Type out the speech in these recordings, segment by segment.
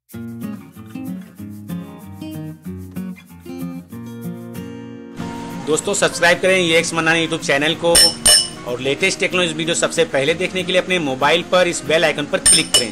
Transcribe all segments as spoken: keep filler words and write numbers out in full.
दोस्तों सब्सक्राइब करें ये एक्स मनानी यूट्यूब चैनल को और लेटेस्ट टेक्नोलॉजी वीडियो सबसे पहले देखने के लिए अपने मोबाइल पर इस बेल आइकन पर क्लिक करें।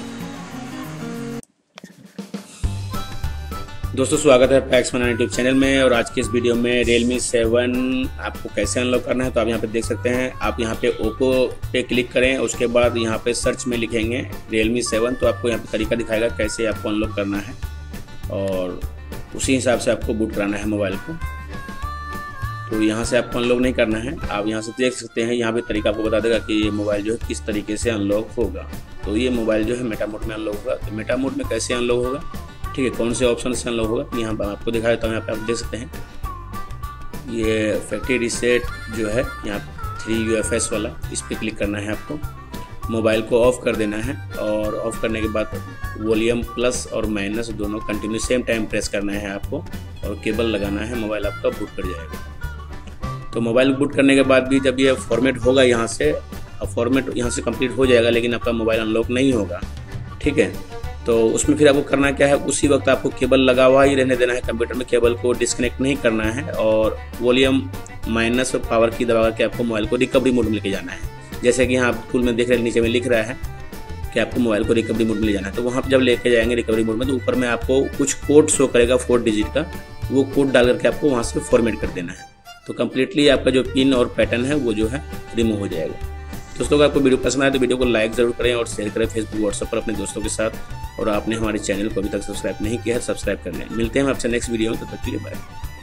दोस्तों स्वागत है एक्स मनानी यूट्यूब चैनल में। और आज के इस वीडियो में Realme सेवन आपको कैसे अनलॉक करना है तो आप यहाँ पे देख सकते हैं। आप यहाँ पे ओप्पो पे क्लिक करें, उसके बाद यहाँ पे सर्च में लिखेंगे Realme सेवन, तो आपको यहाँ पे तरीका दिखाएगा कैसे आपको अनलॉक करना है और उसी हिसाब से आपको बूट कराना है मोबाइल को। तो यहाँ से आपको अनलॉक नहीं करना है, आप यहाँ से देख सकते हैं। यहाँ पे तरीका आपको बता देगा कि ये मोबाइल जो है किस तरीके से अनलॉक होगा। तो ये मोबाइल जो है मेटा मोड में अनलॉक होगा। तो मेटा मोड में कैसे अनलॉक होगा, ठीक है, कौन से ऑप्शन से अनलॉक होगा, तो यहाँ पर आपको दिखा देता हूँ। यहाँ पे आप देख सकते हैं ये फैक्ट्री रीसेट जो है यहाँ थ्री यू एफ एस वाला, इस पर क्लिक करना है आपको। मोबाइल को ऑफ कर देना है और ऑफ करने के बाद वॉल्यूम प्लस और माइनस दोनों कंटिन्यू सेम टाइम प्रेस करना है आपको और केबल लगाना है। मोबाइल आपका बूट कर जाएगा। तो मोबाइल बूट करने के बाद भी जब ये फॉर्मेट होगा यहाँ से, फॉर्मेट यहाँ से कंप्लीट हो जाएगा, लेकिन आपका मोबाइल अनलॉक नहीं होगा, ठीक है। तो उसमें फिर आपको करना क्या है, उसी वक्त आपको केबल लगा हुआ ही रहने देना है कंप्यूटर में, केबल को डिस्कनेक्ट नहीं करना है और वॉल्यूम माइनस और पावर की दबा करके आपको मोबाइल को रिकवरी मोड में लेके जाना है। जैसे कि यहाँ आप टूल में देख रहे हैं, नीचे में लिख रहा है कि आपको मोबाइल को रिकवरी मोड में ले जाना है। तो वहाँ पर जब लेके जाएंगे रिकवरी मोड में, तो ऊपर में आपको कुछ कोड शो करेगा फोर डिजिट का, वो कोड डाल करके आपको वहाँ से फॉर्मेट कर देना है। तो कम्प्लीटली आपका जो पिन और पैटर्न है वो जो है रिमूव हो जाएगा। दोस्तों अगर आपको वीडियो पसंद आए तो वीडियो को लाइक ज़रूर करें और शेयर करें फेसबुक व्हाट्सएप पर अपने दोस्तों के साथ। और आपने हमारे चैनल को अभी तक सब्सक्राइब नहीं किया है, सब्सक्राइब कर लें। मिलते हैं हम आपसे नेक्स्ट वीडियो में, तब तक के लिए बाय।